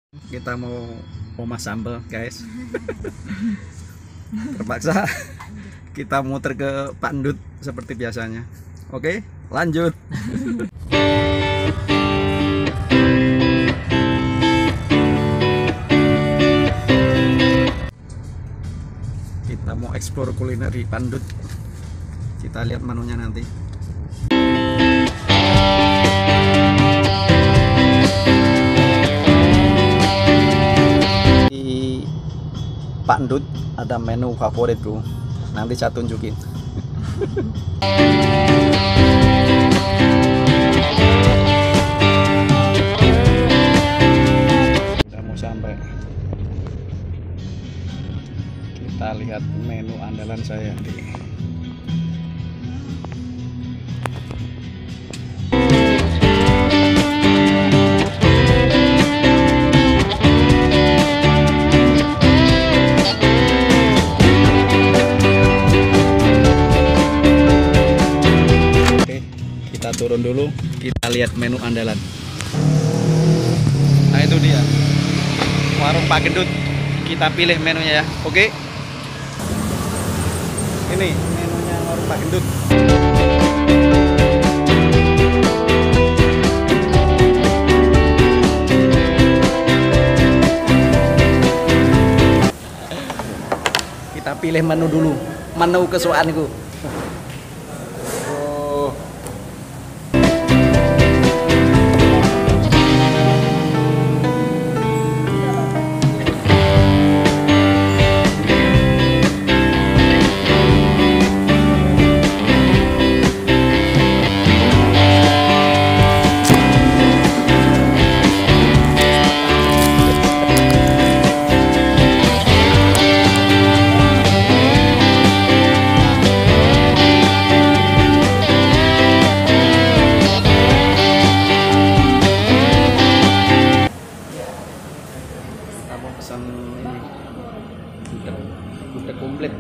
Kita mau omas sambal guys. Terpaksa kita muter ke Pak Ndut seperti biasanya. Oke, lanjut. Kita mau explore kuliner di Pak Ndut. Kita lihat menunya nanti. Di Pak Ndut ada menu favoritku. Nanti saya tunjukin. Udah mau sampai. Kita lihat menu andalan saya di turun dulu, kita lihat menu andalan. Nah itu dia warung Pak Gendut. Kita pilih menunya ya. Oke, ini menunya warung Pak Gendut. Kita pilih menu dulu, menu kesukaanku. Pesan ini gudeg komplit,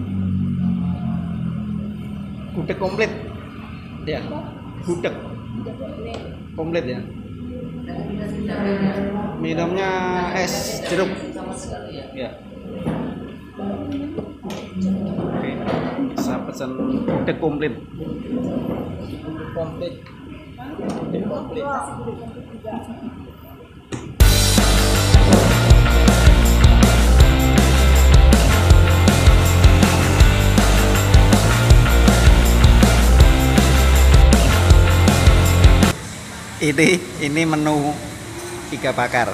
gudeg komplit ya, gudeg komplit ya. Minumnya es jeruk ya. Oke, saya pesan gudeg komplit. Komplit. Ini menu iga bakar.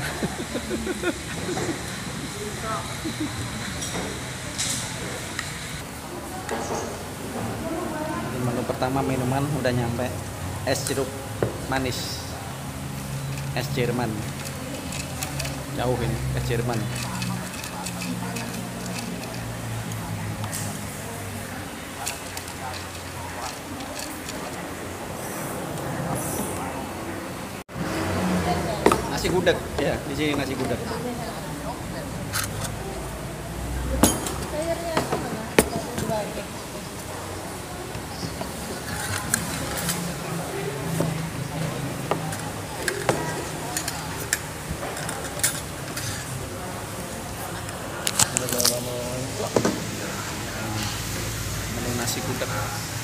Menu pertama minuman udah nyampe, es jeruk manis, es Jerman. Jauh ini es Jerman. Nasi gudeg ya, di sini nasi gudeg. Menu nasi gudeg.